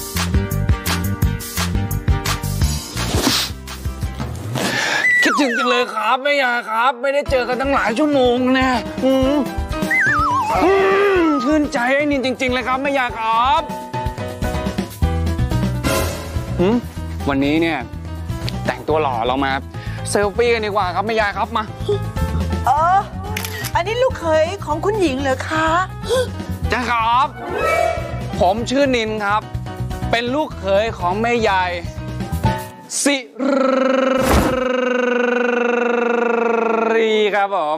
คิดถึงจังเลยครับแม่ยายครับไม่ได้เจอกันตั้งหลายชั่วโมงนะชื่นใจไอ้นินจริงๆเลยครับแม่ยายครับวันนี้เนี่ยแต่งตัวหล่อเรามาเซลฟี่กันดีกว่าครับแม่ยายครับมาอันนี้ลูกเขยของคุณหญิงเหรอคะจ้าครับผมชื่อนินครับเป็นลูกเขยของแม่ยายสิรีครับผม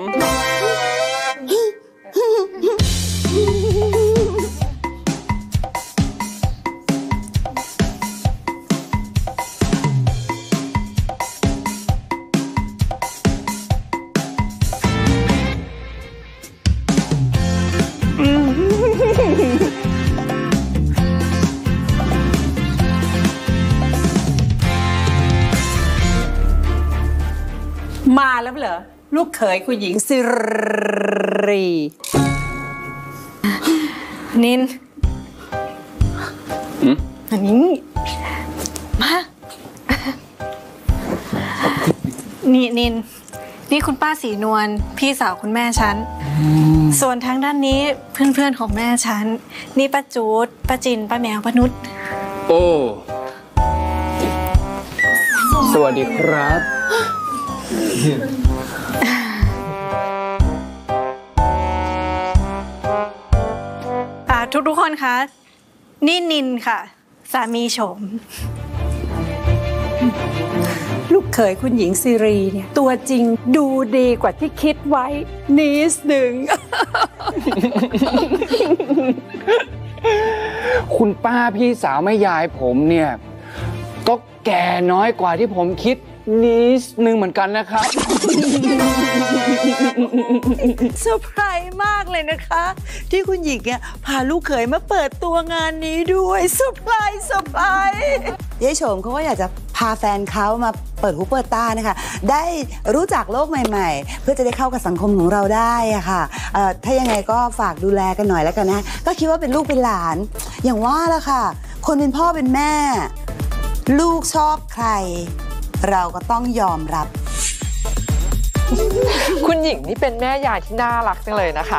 มาแล้วเหรอลูกเขยคุณหญิงสิรีนินอันนี้มานี่นินนี่คุณป้าศรีนวลพี่สาวคุณแม่ฉันส่วนทางด้านนี้เพื่อนๆของแม่ฉันนี่ป้าจูดป้าจินป้าแมวป้านุชโอ้สวัสดีครับทุกคนคะนี่นินค่ะสามีโฉมลูกเขยคุณหญิงสิรีเนี่ยตัวจริงดูดีกว่าที่คิดไว้นิดหนึ่งคุณป้าพี่สาวแม่ยายผมเนี่ยก็แก่น้อยกว่าที่ผมคิดนิดนึงเหมือนกันนะครับเซอร์ไพรส์มากเลยนะคะที่คุณหญิงเนี่ยพาลูกเขยมาเปิดตัวงานนี้ด้วยเซอร์ไพรส์ยายโฉมเขาก็อยากจะพาแฟนเขามาเปิดหูเปิดตานะคะได้รู้จักโลกใหม่ๆเพื่อจะได้เข้ากับสังคมของเราได้อะค่ะถ้ายังไงก็ฝากดูแลกันหน่อยแล้วกันนะก็คิดว่าเป็นลูกเป็นหลานอย่างว่าละค่ะคนเป็นพ่อเป็นแม่ลูกชอบใครเราก็ต้องยอมรับคุณหญิงนี่เป็นแม่ยายที่น่ารักจังเลยนะคะ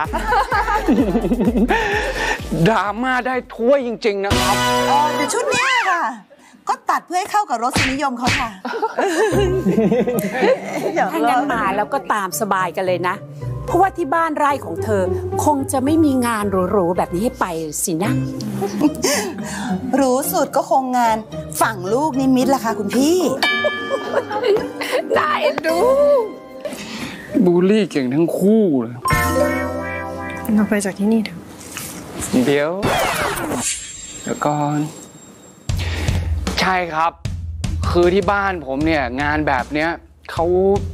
ดราม่าได้ถ้วยจริงๆนะครับแต่ชุดนี้ค่ะก็ตัดเพื่อให้เข้ากับรสนิยมเขาค่ะถ้างั้นมาแล้วก็ตามสบายกันเลยนะเพราะว่าที่บ้านไร่ของเธอคงจะไม่มีงานหรูๆแบบนี้ให้ไปสินะรู้สุดก็คงงานฝั่งลูกนิมิตล่ะค่ะคุณพี่ได้ดูบูลลี่เก่งทั้งคู่เลยเราไปจากที่นี่เถอะเดี๋ยวก่อนใช่ครับคือที่บ้านผมเนี่ยงานแบบเนี้ยเขา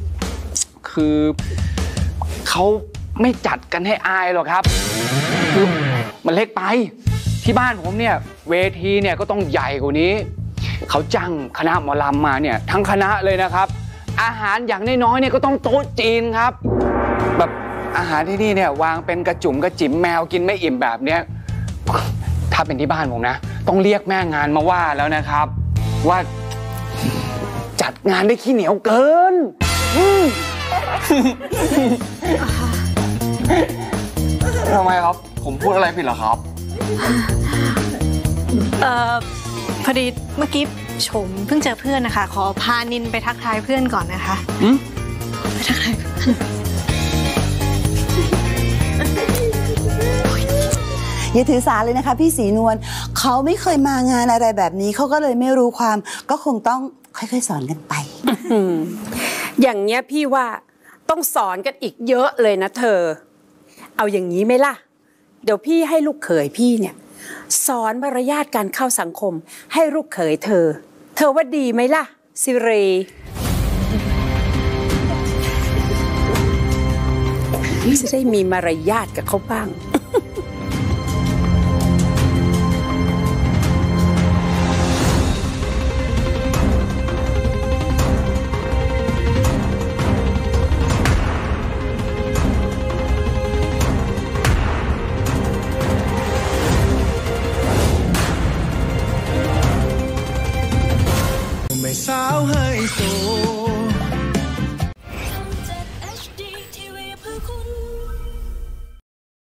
ไม่จัดกันให้อายหรอกครับคือมันเล็กไปที่บ้านผมเนี่ยเวทีเนี่ยก็ต้องใหญ่กว่านี้เขาจ้างคณะหมอลำมาเนี่ยทั้งคณะเลยนะครับอาหารอย่างน้อยๆเนี่ยก็ต้องโต๊ะจีนครับแบบอาหารที่นี่เนี่ยวางเป็นกระจุ่มกระจิ๋มแมวกินไม่อิ่มแบบเนี้ยถ้าเป็นที่บ้านผมนะต้องเรียกแม่งานมาว่าแล้วนะครับว่าจัดงานได้ขี้เหนียวเกินทำไมครับผมพูดอะไรผิดเหรอครับพอดีเมื่อกี้ชมเพิ่งเจอเพื่อนนะคะขอพานินไปทักทายเพื่อนก่อนนะคะไปทักทายอย่าถือสาเลยนะคะพี่ศรีนวลเขาไม่เคยมางานอะไรแบบนี้เขาก็เลยไม่รู้ความก็คงต้องค่อยๆสอนกันไปอย่างเงี้ยพี่ว่าต้องสอนกันอีกเยอะเลยนะเธอเอาอย่างนี้ไหมล่ะเดี๋ยวพี่ให้ลูกเขยพี่เนี่ยสอนมารยาทการเข้าสังคมให้ลูกเขยเธอว่าดีไหมล่ะสิรีจะได้มีมารยาทกับเขาบ้างสาวไฮโซ